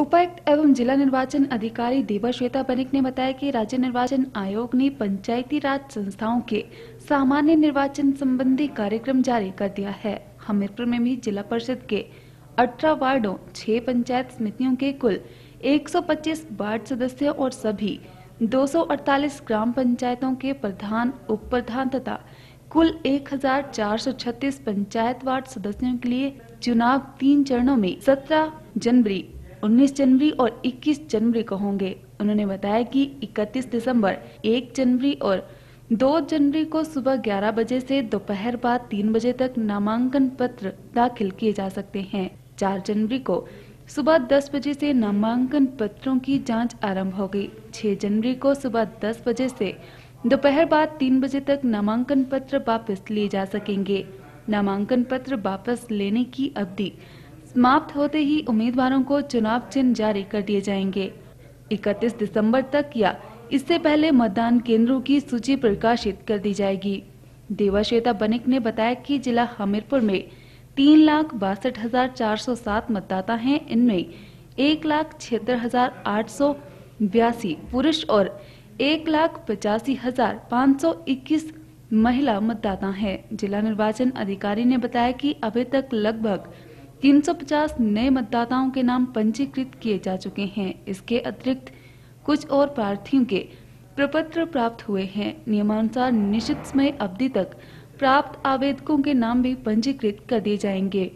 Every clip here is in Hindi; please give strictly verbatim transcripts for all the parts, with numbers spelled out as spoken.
उपायुक्त एवं जिला निर्वाचन अधिकारी देवाश्वेता बनिक ने बताया कि राज्य निर्वाचन आयोग ने पंचायती राज संस्थाओं के सामान्य निर्वाचन संबंधी कार्यक्रम जारी कर दिया है। हमीरपुर में भी जिला परिषद के अठारह वार्डों, छह पंचायत समितियों के कुल एक सौ पच्चीस वार्ड सदस्य और सभी दो सौ अड़तालीस ग्राम पंचायतों के प्रधान, उप प्रधान तथा कुल एक हजार चार सौ छत्तीस पंचायत वार्ड सदस्यों के लिए चुनाव तीन चरणों में सत्रह जनवरी, उन्नीस जनवरी और इक्कीस जनवरी को होंगे। उन्होंने बताया कि इकतीस दिसंबर, एक जनवरी और दो जनवरी को सुबह ग्यारह बजे से दोपहर बाद तीन बजे तक नामांकन पत्र दाखिल किए जा सकते हैं। चार जनवरी को सुबह दस बजे से नामांकन पत्रों की जांच आरंभ होगी। छह जनवरी को सुबह दस बजे से दोपहर बाद तीन बजे तक नामांकन पत्र वापस लिए जा सकेंगे। नामांकन पत्र वापस लेने की अवधि समाप्त होते ही उम्मीदवारों को चुनाव चिन्ह जारी कर दिए जाएंगे। इकतीस दिसंबर तक या इससे पहले मतदान केंद्रों की सूची प्रकाशित कर दी जाएगी। देवाश्वेता बनिक ने बताया कि जिला हमीरपुर में तीन लाख बासठ हजार चार सौ सात मतदाता हैं। इनमें एक लाख छिहत्तर हजार आठ सौ बयासी पुरुष और एक लाख पचासी हजार पाँच सौ इक्कीस महिला मतदाता हैं। जिला निर्वाचन अधिकारी ने बताया कि अभी तक लगभग तीन सौ पचास नए मतदाताओं के नाम पंजीकृत किए जा चुके हैं। इसके अतिरिक्त कुछ और प्रार्थियों के प्रपत्र प्राप्त हुए हैं। नियमानुसार निश्चित समय अवधि तक प्राप्त आवेदकों के नाम भी पंजीकृत कर दिए जाएंगे।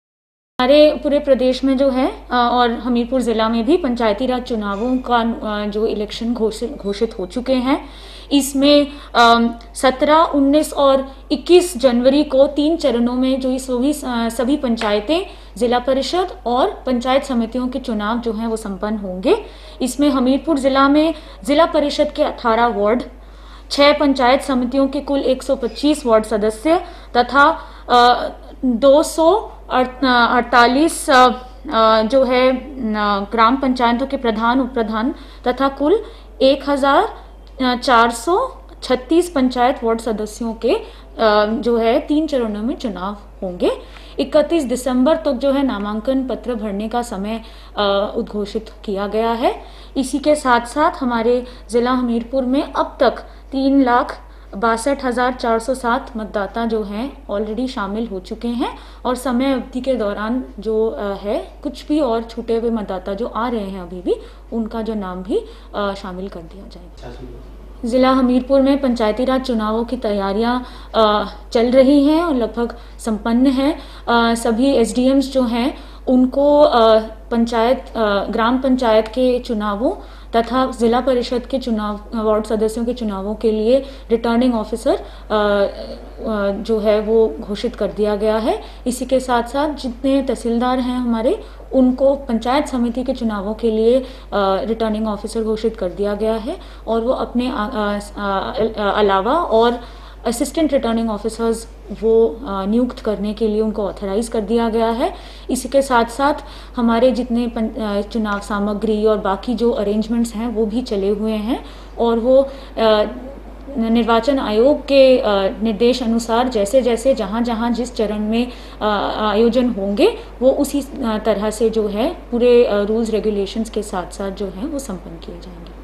हमारे पूरे प्रदेश में जो है और हमीरपुर जिला में भी पंचायती राज चुनावों का जो इलेक्शन घोषित घोषित हो चुके हैं। इसमें सत्रह, उन्नीस और इक्कीस जनवरी को तीन चरणों में जो सभी सभी पंचायतें, जिला परिषद और पंचायत समितियों के चुनाव जो हैं वो संपन्न होंगे। इसमें हमीरपुर जिला में जिला परिषद के अठारह वार्ड, छह पंचायत समितियों के कुल एक सौ पच्चीस वार्ड सदस्य तथा दो सौ अड़तालीस जो है ग्राम पंचायतों के प्रधान, उप प्रधान तथा कुल एक हजार चार सौ छत्तीस पंचायत वार्ड सदस्यों के जो है तीन चरणों में चुनाव होंगे। इकतीस दिसंबर तक जो है नामांकन पत्र भरने का समय उद्घोषित किया गया है। इसी के साथ साथ हमारे जिला हमीरपुर में अब तक तीन लाख बासठ हजार चार सौ सात मतदाता जो हैं ऑलरेडी शामिल हो चुके हैं और समय अवधि के दौरान जो है कुछ भी और छूटे हुए मतदाता जो आ रहे हैं अभी भी, उनका जो नाम भी शामिल कर दिया जाएगा। जिला हमीरपुर में पंचायती राज चुनावों की तैयारियां चल रही हैं और लगभग संपन्न हैं। सभी एसडीएम्स जो हैं उनको पंचायत ग्राम पंचायत के चुनावों तथा जिला परिषद के चुनाव वार्ड सदस्यों के चुनावों के लिए रिटर्निंग ऑफिसर जो है वो घोषित कर दिया गया है। इसी के साथ साथ जितने तहसीलदार हैं हमारे, उनको पंचायत समिति के चुनावों के लिए रिटर्निंग ऑफिसर घोषित कर दिया गया है और वो अपने आ, आ, आ, अलावा और असिस्टेंट रिटर्निंग ऑफिसर्स वो नियुक्त करने के लिए उनको ऑथराइज कर दिया गया है। इसी के साथ साथ हमारे जितने चुनाव सामग्री और बाकी जो अरेंजमेंट्स हैं वो भी चले हुए हैं और वो निर्वाचन आयोग के निर्देश अनुसार जैसे जैसे जहां जहां जिस चरण में आयोजन होंगे वो उसी तरह से जो है पूरे रूल्स रेगुलेशंस के साथ साथ जो है वो संपन्न किए जाएंगे।